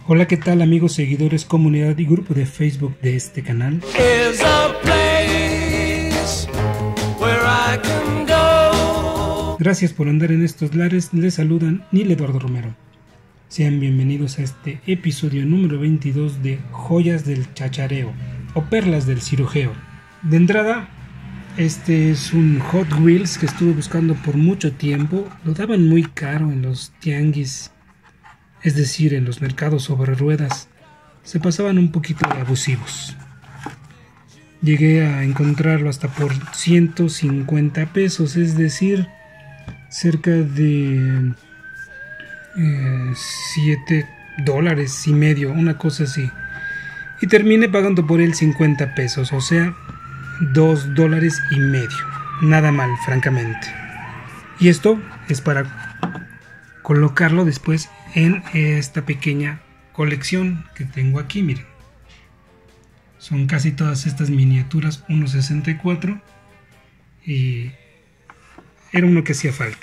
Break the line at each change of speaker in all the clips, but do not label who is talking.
Hola, ¿qué tal amigos, seguidores, comunidad y grupo de Facebook de este canal? Gracias por andar en estos lares, les saludan Neil Eduardo Romero. Sean bienvenidos a este episodio número 22 de Joyas del Chachareo o Perlas del Cirujeo. De entrada, este es un Hot Wheels que estuve buscando por mucho tiempo. Lo daban muy caro en los tianguis, es decir, en los mercados sobre ruedas. Se pasaban un poquito de abusivos. Llegué a encontrarlo hasta por 150 pesos, es decir, cerca de $7.50, una cosa así. Y terminé pagando por él 50 pesos, o sea, $2.50. Nada mal, francamente. Y esto es para colocarlo después en esta pequeña colección que tengo aquí, miren. Son casi todas estas miniaturas 1.64 y era uno que hacía falta.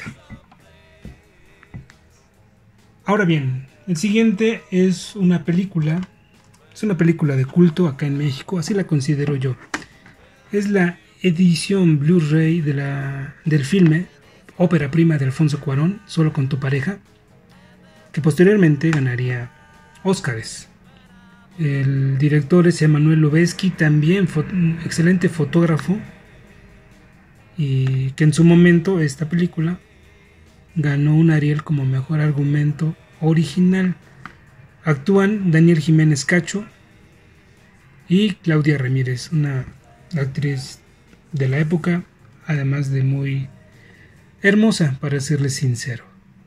Ahora bien, el siguiente es una película de culto acá en México, así la considero yo. Es la edición Blu-ray del filme ópera prima de Alfonso Cuarón, Solo con tu pareja, que posteriormente ganaría Óscares. El director es Emmanuel Lubezki, también excelente fotógrafo, y que en su momento esta película ganó un Ariel como mejor argumento original. Actúan Daniel Jiménez Cacho y Claudia Ramírez, una actriz de la época, además de muy hermosa, para serles sincero.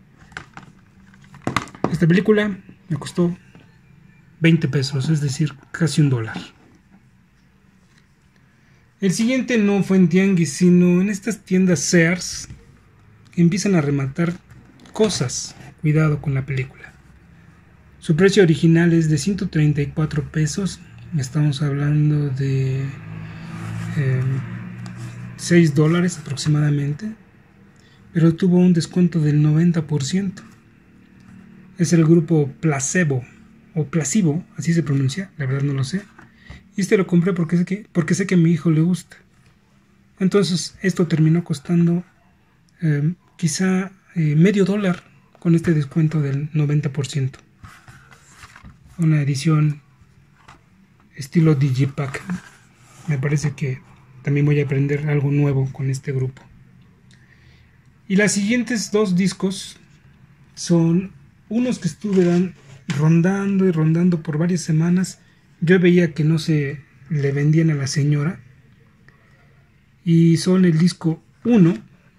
Esta película me costó 20 pesos, es decir, casi $1. El siguiente no fue en tianguis, sino en estas tiendas Sears que empiezan a rematar cosas. Cuidado con la película. Su precio original es de 134 pesos. Estamos hablando de $6 aproximadamente, pero tuvo un descuento del 90%. Es el grupo Placebo o Placebo, así se pronuncia, la verdad no lo sé. Y este lo compré porque sé que a mi hijo le gusta. Entonces esto terminó costando quizá $0.50 con este descuento del 90%. Una edición estilo Digipack. Me parece que también voy a aprender algo nuevo con este grupo. Y las siguientes dos discos son unos que estuve rondando y rondando por varias semanas. Yo veía que no se le vendían a la señora. Y son el disco 1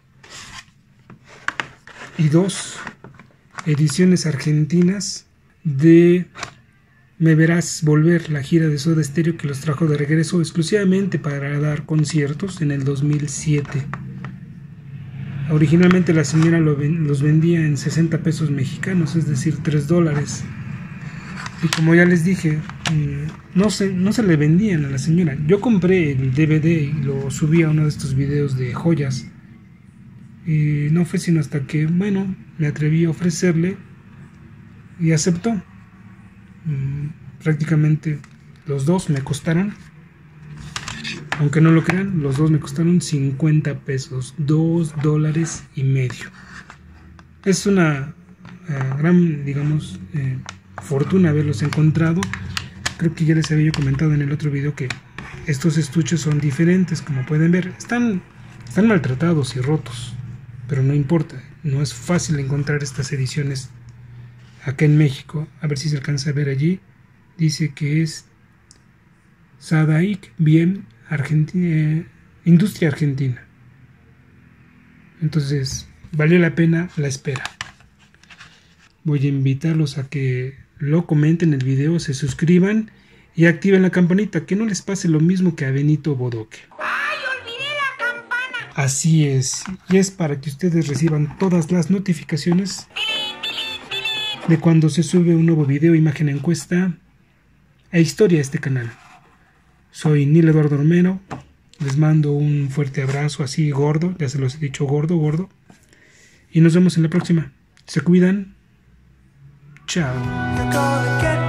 y 2, ediciones argentinas de Me Verás Volver, la gira de Soda Stereo que los trajo de regreso exclusivamente para dar conciertos en el 2007. Originalmente la señora los vendía en 60 pesos mexicanos, es decir, $3. Y como ya les dije, no se le vendían a la señora. Yo compré el DVD y lo subí a uno de estos videos de joyas. Y no fue sino hasta que, me atreví a ofrecerle y aceptó. Prácticamente los dos me costaron, aunque no lo crean, los dos me costaron 50 pesos, $2.50. Es una gran, fortuna haberlos encontrado. Creo que ya les había comentado en el otro video que estos estuches son diferentes, como pueden ver. Están maltratados y rotos, pero no importa, no es fácil encontrar estas ediciones acá en México. A ver si se alcanza a ver allí. Dice que es Sadaic Bien Argentina, Industria Argentina. Entonces valió la pena la espera. Voy a invitarlos a que lo comenten el video, se suscriban y activen la campanita, que no les pase lo mismo que a Benito Bodoque.
¡Ay, olvidé la campana!
Así es, y es para que ustedes reciban todas las notificaciones de cuando se sube un nuevo video, imagen, encuesta e historia a este canal. Soy Neil Eduardo Romero, les mando un fuerte abrazo así gordo, ya se los he dicho, gordo, y nos vemos en la próxima. Se cuidan. Chao.